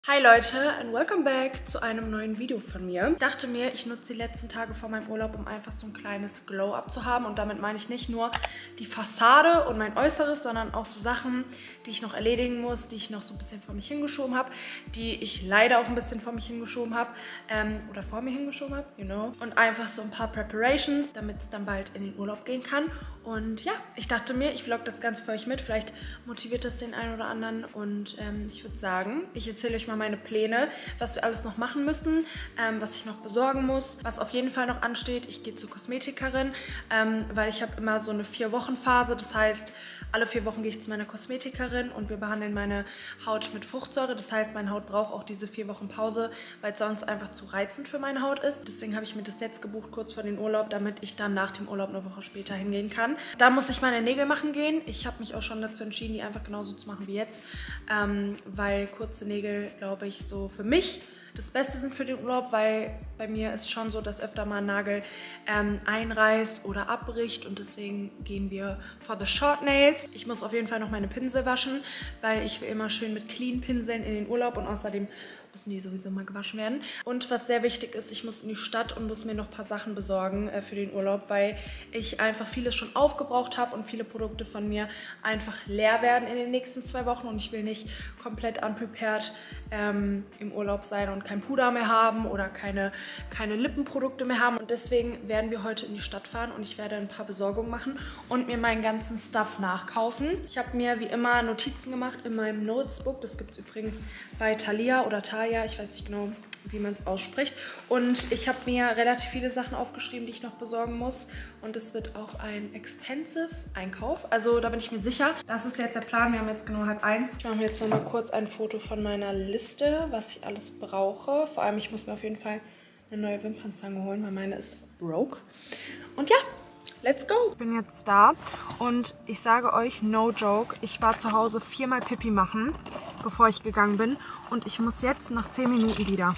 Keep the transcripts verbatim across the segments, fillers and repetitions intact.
Hi Leute and welcome back zu einem neuen Video von mir. Ich dachte mir, ich nutze die letzten Tage vor meinem Urlaub, um einfach so ein kleines Glow-Up zu haben. Und damit meine ich nicht nur die Fassade und mein Äußeres, sondern auch so Sachen, die ich noch erledigen muss, die ich noch so ein bisschen vor mich hingeschoben habe, die ich leider auch ein bisschen vor mich hingeschoben habe ähm, oder vor mir hingeschoben habe, you know. Und einfach so ein paar Preparations, damit es dann bald in den Urlaub gehen kann. Und ja, ich dachte mir, ich vlog das Ganze für euch mit. Vielleicht motiviert das den einen oder anderen. Und ähm, ich würde sagen, ich erzähle euch mal meine Pläne, was wir alles noch machen müssen, ähm, was ich noch besorgen muss, was auf jeden Fall noch ansteht. Ich gehe zur Kosmetikerin, ähm, weil ich habe immer so eine Vier-Wochen-Phase. Das heißt, alle vier Wochen gehe ich zu meiner Kosmetikerin und wir behandeln meine Haut mit Fruchtsäure. Das heißt, meine Haut braucht auch diese vier Wochen Pause, weil es sonst einfach zu reizend für meine Haut ist. Deswegen habe ich mir das jetzt gebucht, kurz vor den Urlaub, damit ich dann nach dem Urlaub eine Woche später hingehen kann. Da muss ich meine Nägel machen gehen. Ich habe mich auch schon dazu entschieden, die einfach genauso zu machen wie jetzt, ähm, weil kurze Nägel, glaube ich, so für mich das Beste sind für den Urlaub, weil bei mir ist schon so, dass öfter mal ein Nagel ähm, einreißt oder abbricht und deswegen gehen wir for the short nails. Ich muss auf jeden Fall noch meine Pinsel waschen, weil ich will immer schön mit clean Pinseln in den Urlaub und außerdem müssen die sowieso mal gewaschen werden. Und was sehr wichtig ist, ich muss in die Stadt und muss mir noch ein paar Sachen besorgen äh, für den Urlaub, weil ich einfach vieles schon aufgebraucht habe und viele Produkte von mir einfach leer werden in den nächsten zwei Wochen und ich will nicht komplett unprepared ähm, im Urlaub sein und kein Puder mehr haben oder keine, keine Lippenprodukte mehr haben. Und deswegen werden wir heute in die Stadt fahren und ich werde ein paar Besorgungen machen und mir meinen ganzen Stuff nachkaufen. Ich habe mir wie immer Notizen gemacht in meinem Notesbook. Das gibt es übrigens bei Thalia oder Thalia. Ja, ich weiß nicht genau, wie man es ausspricht. Und ich habe mir relativ viele Sachen aufgeschrieben, die ich noch besorgen muss. Und es wird auch ein expensive Einkauf. Also da bin ich mir sicher. Das ist jetzt der Plan. Wir haben jetzt genau halb eins. Ich mache mir jetzt noch mal kurz ein Foto von meiner Liste, was ich alles brauche. Vor allem, ich muss mir auf jeden Fall eine neue Wimpernzange holen, weil meine ist broke. Und ja, let's go! Ich bin jetzt da und ich sage euch, no joke, ich war zu Hause viermal Pipi machen, bevor ich gegangen bin. Und ich muss jetzt nach zehn Minuten wieder.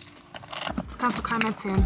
Das kannst du keinem erzählen.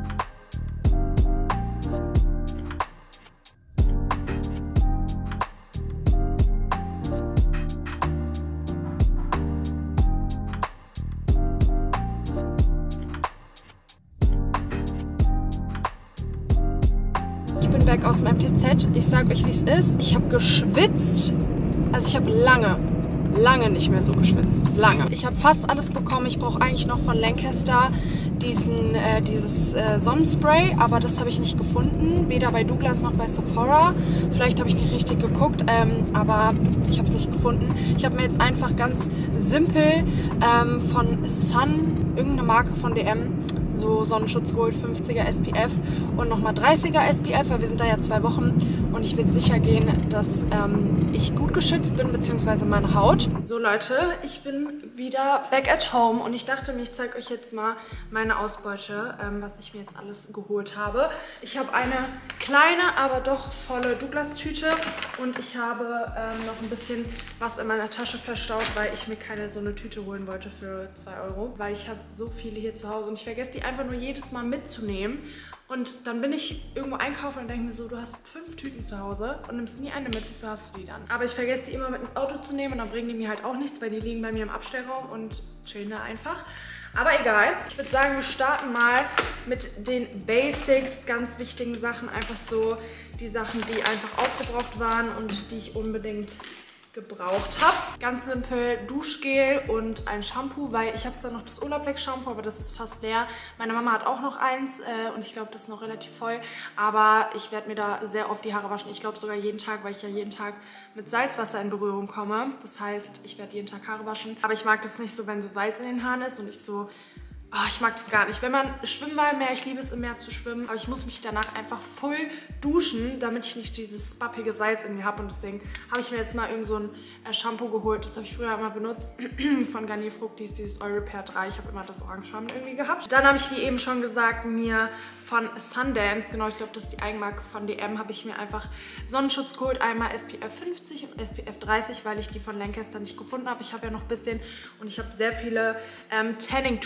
Ich bin back aus dem M T Z. Ich sage euch, wie es ist. Ich habe geschwitzt. Also ich habe lange, lange nicht mehr so geschwitzt. Lange. Ich habe fast alles bekommen. Ich brauche eigentlich noch von Lancaster diesen, äh, dieses äh, Sonnenspray, aber das habe ich nicht gefunden. Weder bei Douglas noch bei Sephora. Vielleicht habe ich nicht richtig geguckt, ähm, aber ich habe es nicht gefunden. Ich habe mir jetzt einfach ganz simpel ähm, von Sun, irgendeine Marke von D M, so Sonnenschutz geholt, fünfziger S P F und nochmal dreißiger S P F, weil wir sind da ja zwei Wochen und ich will sicher gehen, dass ähm, ich gut geschützt bin, beziehungsweise meine Haut. So Leute, ich bin wieder back at home und ich dachte mir, ich zeige euch jetzt mal meine Ausbeute, ähm, was ich mir jetzt alles geholt habe. Ich habe eine kleine, aber doch volle Douglas-Tüte und ich habe ähm, noch ein bisschen was in meiner Tasche verstaut, weil ich mir keine so eine Tüte holen wollte für zwei Euro, weil ich habe so viele hier zu Hause und ich vergesse die einfach nur jedes Mal mitzunehmen. Und dann bin ich irgendwo einkaufen und denke mir so, du hast fünf Tüten zu Hause und nimmst nie eine mit, wofür hast du die dann? Aber ich vergesse die immer mit ins Auto zu nehmen und dann bringen die mir halt auch nichts, weil die liegen bei mir im Abstellraum und chillen da einfach. Aber egal, ich würde sagen, wir starten mal mit den Basics, ganz wichtigen Sachen, einfach so die Sachen, die einfach aufgebraucht waren und die ich unbedingt gebraucht habe. Ganz simpel Duschgel und ein Shampoo, weil ich habe zwar noch das Olaplex Shampoo, aber das ist fast leer. Meine Mama hat auch noch eins äh, und ich glaube, das ist noch relativ voll, aber ich werde mir da sehr oft die Haare waschen. Ich glaube sogar jeden Tag, weil ich ja jeden Tag mit Salzwasser in Berührung komme. Das heißt, ich werde jeden Tag Haare waschen, aber ich mag das nicht so, wenn so Salz in den Haaren ist und ich so... Oh, ich mag das gar nicht. Wenn man schwimmen war im Meer, ich liebe es im Meer zu schwimmen, aber ich muss mich danach einfach voll duschen, damit ich nicht dieses pappige Salz in mir habe. Und deswegen habe ich mir jetzt mal irgend so ein äh, Shampoo geholt. Das habe ich früher immer benutzt von Garnier Fructis, dieses Oil Repair drei. Ich habe immer das Orangefarben irgendwie gehabt. Dann habe ich, wie eben schon gesagt, mir von Sundance, genau, ich glaube, das ist die Eigenmarke von D M, habe ich mir einfach Sonnenschutz geholt. Einmal S P F fünfzig und S P F dreißig, weil ich die von Lancaster nicht gefunden habe. Ich habe ja noch ein bisschen und ich habe sehr viele ähm, Tanning-Tools dabei.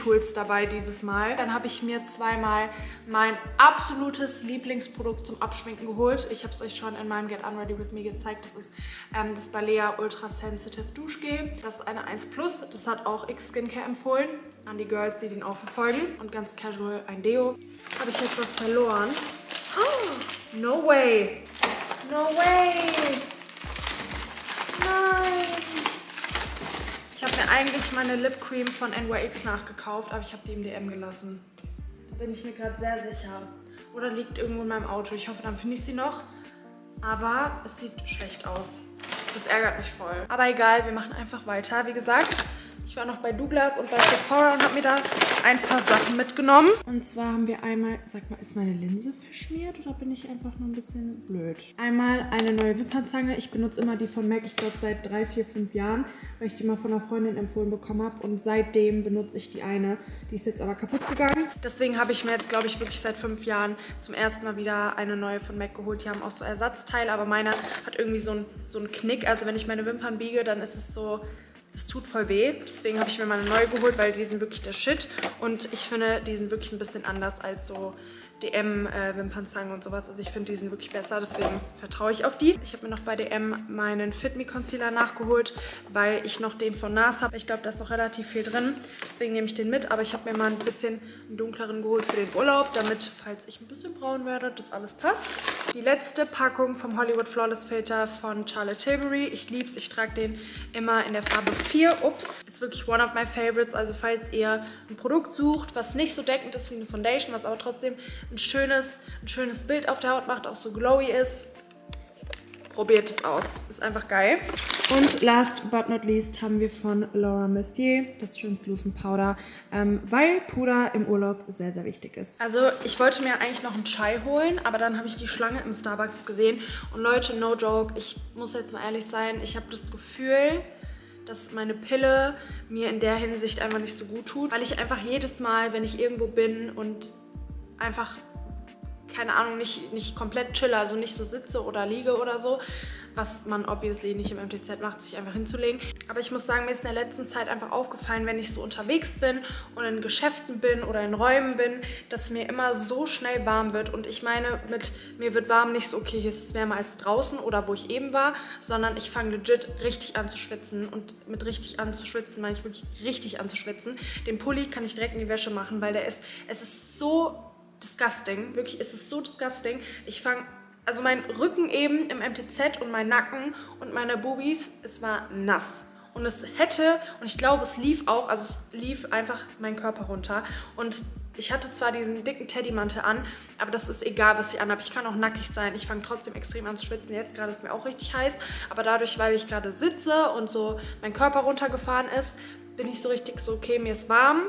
dabei dieses Mal. Dann habe ich mir zweimal mein absolutes Lieblingsprodukt zum Abschminken geholt. Ich habe es euch schon in meinem Get Unready With Me gezeigt. Das ist ähm, das Balea Ultra Sensitive Duschgel. Das ist eine eins plus. Das hat auch X Skincare empfohlen an die Girls, die den auch verfolgen. Und ganz casual ein Deo. Habe ich jetzt was verloren? Oh, no way. No way. Nein. Ich habe mir eigentlich meine Lip Cream von N Y X nachgekauft, aber ich habe die im D M gelassen. Bin ich mir gerade sehr sicher. Oder liegt irgendwo in meinem Auto. Ich hoffe, dann finde ich sie noch. Aber es sieht schlecht aus. Das ärgert mich voll. Aber egal, wir machen einfach weiter. Wie gesagt, ich war noch bei Douglas und bei Sephora und habe mir da ein paar Sachen mitgenommen. Und zwar haben wir einmal, sag mal, ist meine Linse verschmiert oder bin ich einfach nur ein bisschen blöd? Einmal eine neue Wimpernzange. Ich benutze immer die von M A C, ich glaube seit drei, vier, fünf Jahren, weil ich die mal von einer Freundin empfohlen bekommen habe. Und seitdem benutze ich die eine. Die ist jetzt aber kaputt gegangen. Deswegen habe ich mir jetzt, glaube ich, wirklich seit fünf Jahren zum ersten Mal wieder eine neue von M A C geholt. Die haben auch so Ersatzteile, aber meine hat irgendwie so einen so einen Knick. Also wenn ich meine Wimpern biege, dann ist es so... Das tut voll weh, deswegen habe ich mir mal eine neue geholt, weil die sind wirklich der Shit. Und ich finde, die sind wirklich ein bisschen anders als so D M-Wimpernzangen äh, und sowas. Also ich finde, die sind wirklich besser, deswegen vertraue ich auf die. Ich habe mir noch bei D M meinen Fit Me Concealer nachgeholt, weil ich noch den von NARS habe. Ich glaube, da ist noch relativ viel drin, deswegen nehme ich den mit. Aber ich habe mir mal ein bisschen einen dunkleren geholt für den Urlaub, damit, falls ich ein bisschen braun werde, das alles passt. Die letzte Packung vom Hollywood Flawless Filter von Charlotte Tilbury. Ich liebe es, ich trage den immer in der Farbe vier. Ups, ist wirklich one of my favorites. Also falls ihr ein Produkt sucht, was nicht so deckend ist wie eine Foundation, was aber trotzdem ein schönes, ein schönes Bild auf der Haut macht, auch so glowy ist, probiert es aus. Ist einfach geil. Und last but not least haben wir von Laura Mercier das Translucent Powder, ähm, weil Puder im Urlaub sehr, sehr wichtig ist. Also ich wollte mir eigentlich noch einen Chai holen, aber dann habe ich die Schlange im Starbucks gesehen. Und Leute, no joke, ich muss jetzt mal ehrlich sein, ich habe das Gefühl, dass meine Pille mir in der Hinsicht einfach nicht so gut tut, weil ich einfach jedes Mal, wenn ich irgendwo bin und einfach, keine Ahnung, nicht, nicht komplett chille, also nicht so sitze oder liege oder so, was man obviously nicht im M T Z macht, sich einfach hinzulegen. Aber ich muss sagen, mir ist in der letzten Zeit einfach aufgefallen, wenn ich so unterwegs bin und in Geschäften bin oder in Räumen bin, dass mir immer so schnell warm wird. Und ich meine, mit mir wird warm nicht so, okay, hier ist es wärmer als draußen oder wo ich eben war, sondern ich fange legit richtig an zu schwitzen. Und mit richtig an zu schwitzen meine ich wirklich richtig an zu schwitzen. Den Pulli kann ich direkt in die Wäsche machen, weil der ist, es ist so disgusting, wirklich, es ist so disgusting. Ich fange, also mein Rücken eben im M T Z und mein Nacken und meine Bubis, es war nass. Und es hätte, und ich glaube, es lief auch, also es lief einfach mein Körper runter. Und ich hatte zwar diesen dicken Teddymantel an, aber das ist egal, was ich anhabe. Ich kann auch nackig sein. Ich fange trotzdem extrem an zu schwitzen. Jetzt gerade ist mir auch richtig heiß. Aber dadurch, weil ich gerade sitze und so mein Körper runtergefahren ist, bin ich so richtig so, okay, mir ist warm.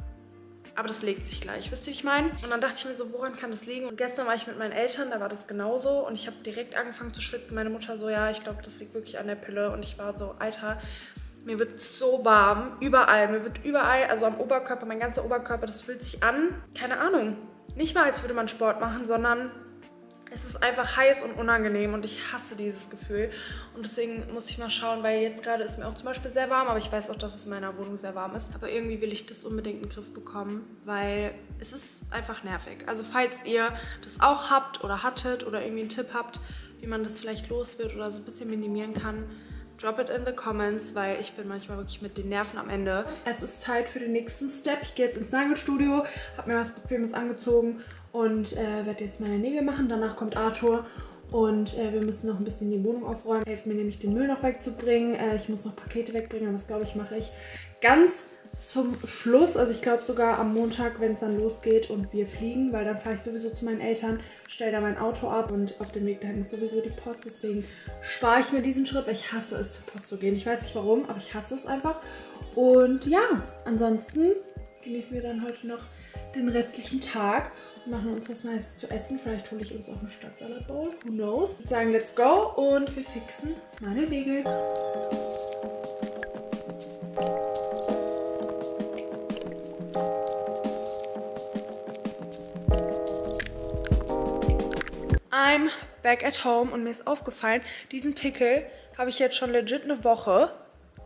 Aber das legt sich gleich, wisst ihr, wie ich meine? Und dann dachte ich mir so, woran kann das liegen? Und gestern war ich mit meinen Eltern, da war das genauso. Und ich habe direkt angefangen zu schwitzen. Meine Mutter so, ja, ich glaube, das liegt wirklich an der Pille. Und ich war so, Alter, mir wird so warm, überall. Mir wird überall, also am Oberkörper, mein ganzer Oberkörper, das fühlt sich an, keine Ahnung. Nicht mal, als würde man Sport machen, sondern es ist einfach heiß und unangenehm und ich hasse dieses Gefühl. Und deswegen muss ich mal schauen, weil jetzt gerade ist mir auch zum Beispiel sehr warm, aber ich weiß auch, dass es in meiner Wohnung sehr warm ist. Aber irgendwie will ich das unbedingt in den Griff bekommen, weil es ist einfach nervig. Also falls ihr das auch habt oder hattet oder irgendwie einen Tipp habt, wie man das vielleicht los wird oder so ein bisschen minimieren kann, drop it in the comments, weil ich bin manchmal wirklich mit den Nerven am Ende. Es ist Zeit für den nächsten Step. Ich gehe jetzt ins Nagelstudio, habe mir was Bequemes angezogen und äh, werde jetzt meine Nägel machen. Danach kommt Arthur und äh, wir müssen noch ein bisschen die Wohnung aufräumen. Helfen mir nämlich den Müll noch wegzubringen. Äh, ich muss noch Pakete wegbringen, aber das glaube ich mache ich ganz zum Schluss. Also ich glaube sogar am Montag, wenn es dann losgeht und wir fliegen, weil dann fahre ich sowieso zu meinen Eltern, stelle da mein Auto ab und auf dem Weg dahin ist sowieso die Post. Deswegen spare ich mir diesen Schritt, weil ich hasse es, zur Post zu gehen. Ich weiß nicht warum, aber ich hasse es einfach. Und ja, ansonsten genießen wir dann heute noch den restlichen Tag. Machen uns was Nices zu essen. Vielleicht hole ich uns auch eine Stadtsalat-Bowl. Who knows? Ich würde sagen, let's go und wir fixen meine Nägel. I'm back at home und mir ist aufgefallen, diesen Pickel habe ich jetzt schon legit eine Woche.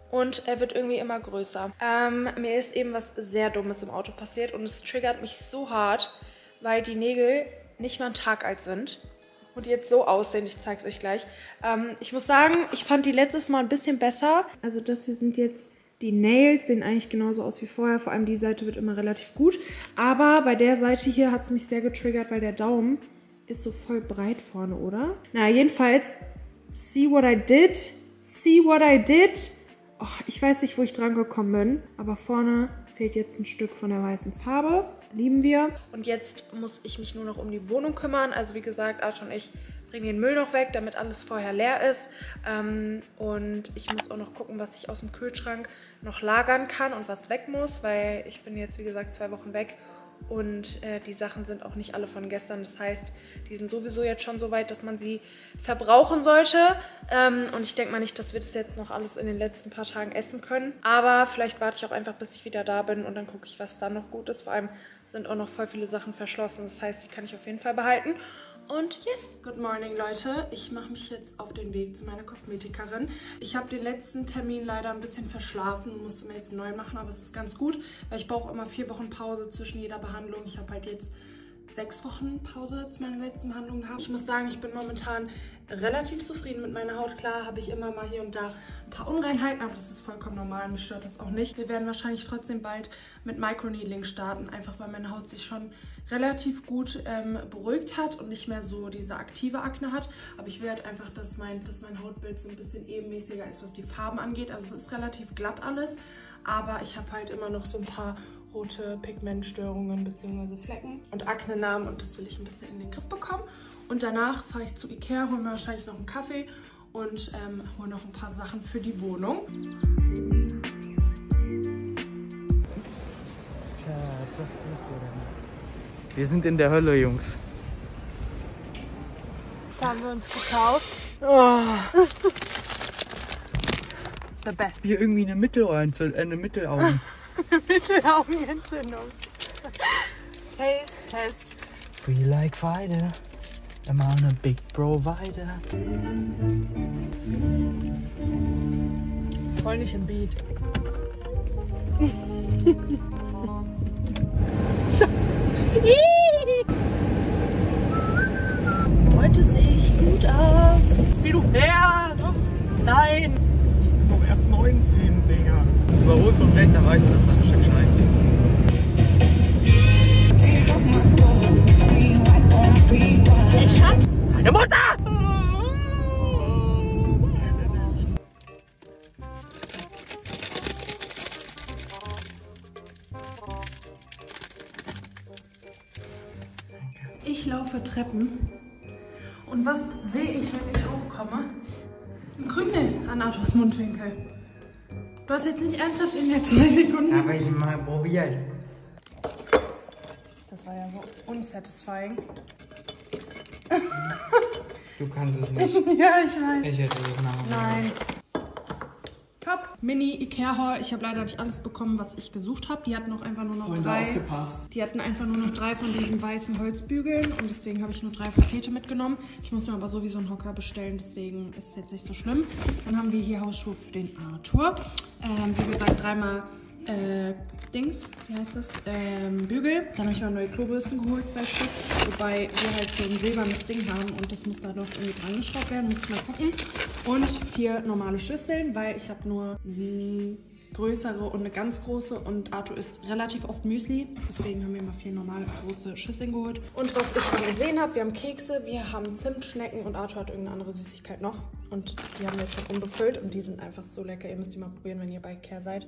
und er wird irgendwie immer größer. Ähm, mir ist eben was sehr Dummes im Auto passiert und es triggert mich so hart, weil die Nägel nicht mal einen Tag alt sind und jetzt so aussehen. Ich zeige es euch gleich. Ähm, ich muss sagen, ich fand die letztes Mal ein bisschen besser. Also das hier sind jetzt die Nails, sehen eigentlich genauso aus wie vorher. Vor allem die Seite wird immer relativ gut. Aber bei der Seite hier hat es mich sehr getriggert, weil der Daumen ist so voll breit vorne, oder? Na, jedenfalls, see what I did, see what I did. Oh, ich weiß nicht, wo ich dran gekommen bin, aber vorne fehlt jetzt ein Stück von der weißen Farbe. Lieben wir. Und jetzt muss ich mich nur noch um die Wohnung kümmern. Also wie gesagt, Arthur und ich bringen den Müll noch weg, damit alles vorher leer ist. Ähm, und ich muss auch noch gucken, was ich aus dem Kühlschrank noch lagern kann und was weg muss, weil ich bin jetzt, wie gesagt, zwei Wochen weg. Und äh, die Sachen sind auch nicht alle von gestern. Das heißt, die sind sowieso jetzt schon so weit, dass man sie verbrauchen sollte. Ähm, und ich denke mal nicht, dass wir das jetzt noch alles in den letzten paar Tagen essen können. Aber vielleicht warte ich auch einfach, bis ich wieder da bin und dann gucke ich, was dann noch gut ist. Vor allem sind auch noch voll viele Sachen verschlossen. Das heißt, die kann ich auf jeden Fall behalten. Und yes! Good morning, Leute. Ich mache mich jetzt auf den Weg zu meiner Kosmetikerin. Ich habe den letzten Termin leider ein bisschen verschlafen und musste mir jetzt einen neuen machen, aber es ist ganz gut, weil ich brauche immer vier Wochen Pause zwischen jeder Behandlung. Ich habe halt jetzt sechs Wochen Pause zu meiner letzten Behandlung gehabt. Ich muss sagen, ich bin momentan relativ zufrieden mit meiner Haut. Klar habe ich immer mal hier und da ein paar Unreinheiten, aber das ist vollkommen normal. Mich stört das auch nicht. Wir werden wahrscheinlich trotzdem bald mit Microneedling starten, einfach weil meine Haut sich schon relativ gut ähm, beruhigt hat und nicht mehr so diese aktive Akne hat. Aber ich will halt einfach, dass mein, dass mein Hautbild so ein bisschen ebenmäßiger ist, was die Farben angeht. Also es ist relativ glatt alles, aber ich habe halt immer noch so ein paar rote Pigmentstörungen bzw. Flecken und Akne-Narben und das will ich ein bisschen in den Griff bekommen. Und danach fahre ich zu Ikea, hole mir wahrscheinlich noch einen Kaffee und ähm, hole noch ein paar Sachen für die Wohnung. Schatz, was tust du denn? Wir sind in der Hölle, Jungs. Was haben wir uns gekauft? Oh. The best. Hier irgendwie eine Mittelaugen. Eine Mittelaugen. Mittelaugenentzündung. Taste Test. We like Weide. I'm on a big provider. Voll nicht im Beat. Heute sehe ich gut aus. Wie du fährst! Nein! Noch erst neunzehn, Digga. Überholt von rechts, dann weißt du, dass da ein Stück Scheiße ist. Ich hab Meine Mutter! Ich laufe Treppen und was sehe ich, wenn ich hochkomme? Ein Krümel an Arthurs Mundwinkel. Du hast jetzt nicht ernsthaft in der zwei Sekunden. Aber ich mal probiert. Das war ja so unsatisfying. Du kannst es nicht. Ja, ich weiß. Ich hätte es machen. Nein. Top. Mini Ikea Haul. Ich habe leider nicht alles bekommen, was ich gesucht habe. Die hatten auch einfach nur noch Vorhin drei. da aufgepasst. Die hatten einfach nur noch drei von diesen weißen Holzbügeln und deswegen habe ich nur drei Pakete mitgenommen. Ich muss mir aber sowieso einen Hocker bestellen, deswegen ist es jetzt nicht so schlimm. Dann haben wir hier Hausschuhe für den Arthur. Ähm, wie gesagt, dreimal äh, Dings, wie heißt das? Ähm, Bügel. Dann habe ich mal neue Klobürsten geholt, zwei Stück. Wobei wir halt so ein silbernes Ding haben und das muss da noch irgendwie dran geschraubt werden. Muss ich mal gucken. Und vier normale Schüsseln, weil ich habe nur eine größere und eine ganz große und Arthur isst relativ oft Müsli. Deswegen haben wir mal vier normale große Schüsseln geholt. Und was ich schon gesehen habe, wir haben Kekse, wir haben Zimtschnecken und Arthur hat irgendeine andere Süßigkeit noch. Und die haben wir jetzt schon unbefüllt und die sind einfach so lecker. Ihr müsst die mal probieren, wenn ihr bei Ikea seid.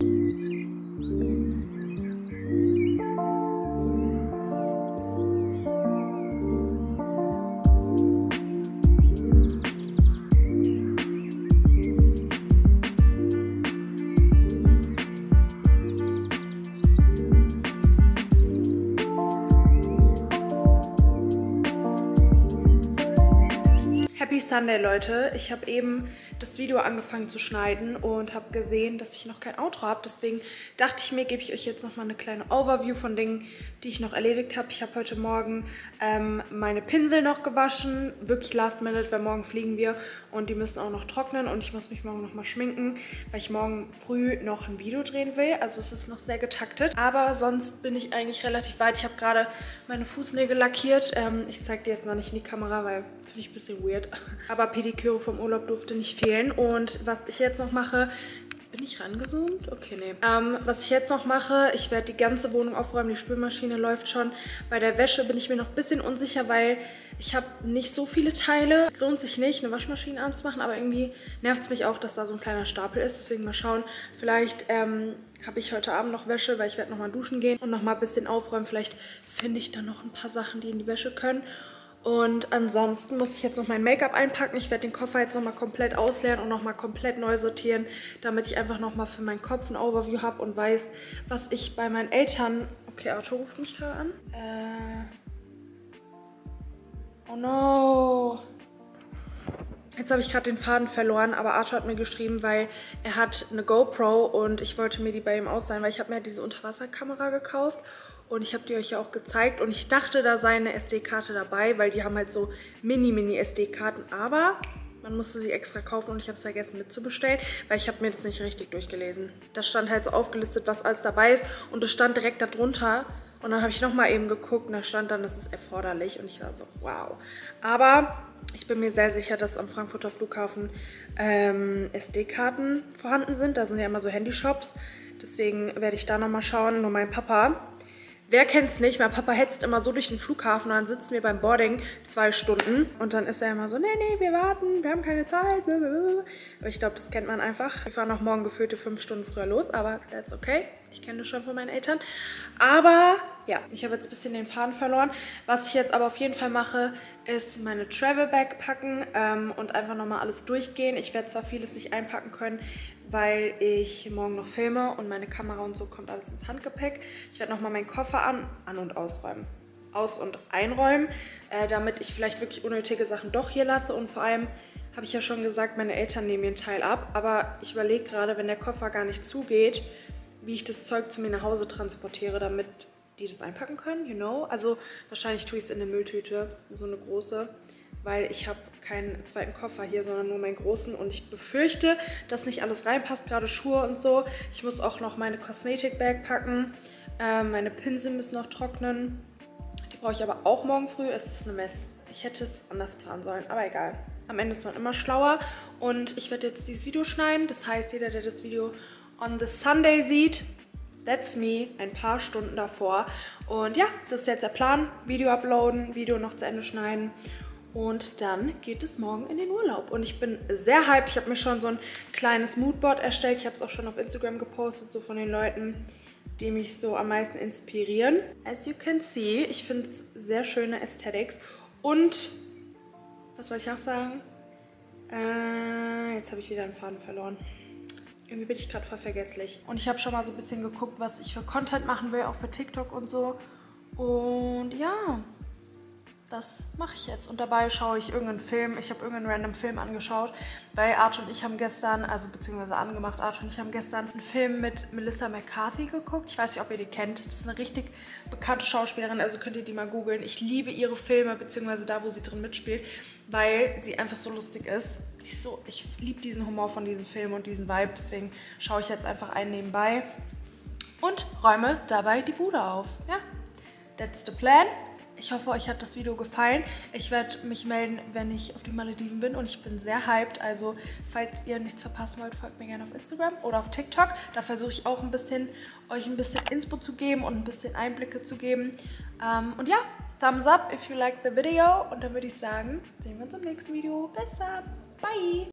Sunday, Leute. Ich habe eben das Video angefangen zu schneiden und habe gesehen, dass ich noch kein Outro habe. Deswegen dachte ich mir, gebe ich euch jetzt noch mal eine kleine Overview von Dingen, die ich noch erledigt habe. Ich habe heute Morgen ähm, meine Pinsel noch gewaschen. Wirklich last minute, weil morgen fliegen wir und die müssen auch noch trocknen. Und ich muss mich morgen noch mal schminken, weil ich morgen früh noch ein Video drehen will. Also es ist noch sehr getaktet. Aber sonst bin ich eigentlich relativ weit. Ich habe gerade meine Fußnägel lackiert. Ähm, ich zeige dir jetzt noch nicht in die Kamera, weil finde ich ein bisschen weird. Aber Pediküre vom Urlaub durfte nicht fehlen. Und was ich jetzt noch mache... Bin ich rangezoomt? Okay, nee. Ähm, was ich jetzt noch mache, ich werde die ganze Wohnung aufräumen. Die Spülmaschine läuft schon. Bei der Wäsche bin ich mir noch ein bisschen unsicher, weil ich habe nicht so viele Teile. Es lohnt sich nicht, eine Waschmaschine anzumachen, aber irgendwie nervt es mich auch, dass da so ein kleiner Stapel ist. Deswegen mal schauen. Vielleicht ähm, habe ich heute Abend noch Wäsche, weil ich werde nochmal duschen gehen und nochmal ein bisschen aufräumen. Vielleicht finde ich dann noch ein paar Sachen, die in die Wäsche können. Und ansonsten muss ich jetzt noch mein Make-up einpacken. Ich werde den Koffer jetzt nochmal komplett ausleeren und nochmal komplett neu sortieren, damit ich einfach nochmal für meinen Kopf ein Overview habe und weiß, was ich bei meinen Eltern... Okay, Arthur ruft mich gerade an. Äh... Oh no! Jetzt habe ich gerade den Faden verloren, aber Arthur hat mir geschrieben, weil er hat eine GoPro und ich wollte mir die bei ihm ausleihen, weil ich habe mir diese Unterwasserkamera gekauft. Und ich habe die euch ja auch gezeigt und ich dachte, da sei eine S D-Karte dabei, weil die haben halt so Mini-Mini-S D-Karten. Aber man musste sie extra kaufen und ich habe es vergessen mitzubestellen, weil ich habe mir das nicht richtig durchgelesen. Da stand halt so aufgelistet, was alles dabei ist und es stand direkt darunter. Und dann habe ich nochmal eben geguckt und da stand dann, das ist erforderlich und ich war so, wow. Aber ich bin mir sehr sicher, dass am Frankfurter Flughafen ähm, S D-Karten vorhanden sind. Da sind ja immer so Handyshops. Deswegen werde ich da nochmal schauen. Nur mein Papa... Wer kennt's nicht? Mein Papa hetzt immer so durch den Flughafen und dann sitzen wir beim Boarding zwei Stunden und dann ist er immer so, nee, nee, wir warten, wir haben keine Zeit. Aber ich glaube, das kennt man einfach. Wir fahren auch morgen gefühlte fünf Stunden früher los, aber that's okay. Ich kenne das schon von meinen Eltern. Aber ja, ich habe jetzt ein bisschen den Faden verloren. Was ich jetzt aber auf jeden Fall mache, ist meine Travel Bag packen ähm, und einfach nochmal alles durchgehen. Ich werde zwar vieles nicht einpacken können, weil ich morgen noch filme und meine Kamera und so kommt alles ins Handgepäck. Ich werde nochmal meinen Koffer an, an- und ausräumen. Aus- und einräumen, äh, damit ich vielleicht wirklich unnötige Sachen doch hier lasse. Und vor allem habe ich ja schon gesagt, meine Eltern nehmen mir einen Teil ab. Aber ich überlege gerade, wenn der Koffer gar nicht zugeht, wie ich das Zeug zu mir nach Hause transportiere, damit die das einpacken können, you know. Also wahrscheinlich tue ich es in eine Mülltüte, so eine große, weil ich habe keinen zweiten Koffer hier, sondern nur meinen großen. Und ich befürchte, dass nicht alles reinpasst, gerade Schuhe und so. Ich muss auch noch meine Kosmetik-Bag packen. Äh, meine Pinsel müssen noch trocknen. Die brauche ich aber auch morgen früh. Es ist eine Mess. Ich hätte es anders planen sollen, aber egal. Am Ende ist man immer schlauer. Und ich werde jetzt dieses Video schneiden. Das heißt, jeder, der das Video on the Sunday sieht, that's me, ein paar Stunden davor. Und ja, das ist jetzt der Plan. Video uploaden, Video noch zu Ende schneiden. Und dann geht es morgen in den Urlaub. Und ich bin sehr hyped. Ich habe mir schon so ein kleines Moodboard erstellt. Ich habe es auch schon auf Instagram gepostet, so von den Leuten, die mich so am meisten inspirieren. As you can see, ich finde es sehr schöne Aesthetics. Und, was soll ich auch sagen? Äh, jetzt habe ich wieder einen Faden verloren. Irgendwie bin ich gerade voll vergesslich. Und ich habe schon mal so ein bisschen geguckt, was ich für Content machen will, auch für TikTok und so. Und ja, das mache ich jetzt. Und dabei schaue ich irgendeinen Film. Ich habe irgendeinen random Film angeschaut. Weil Arthur und ich haben gestern, also beziehungsweise angemacht, Arthur und ich haben gestern einen Film mit Melissa McCarthy geguckt. Ich weiß nicht, ob ihr die kennt. Das ist eine richtig bekannte Schauspielerin, also könnt ihr die mal googeln. Ich liebe ihre Filme, beziehungsweise da, wo sie drin mitspielt, weil sie einfach so lustig ist. Sie ist so, ich liebe diesen Humor von diesem Film und diesen Vibe. Deswegen schaue ich jetzt einfach einen nebenbei und räume dabei die Bude auf. Ja, that's the plan. Ich hoffe, euch hat das Video gefallen. Ich werde mich melden, wenn ich auf die Malediven bin und ich bin sehr hyped. Also, falls ihr nichts verpassen wollt, folgt mir gerne auf Instagram oder auf TikTok. Da versuche ich auch ein bisschen, euch ein bisschen Inspo zu geben und ein bisschen Einblicke zu geben. Ähm, und ja, thumbs up if you like the video. Und dann würde ich sagen, sehen wir uns im nächsten Video. Bis dann. Bye.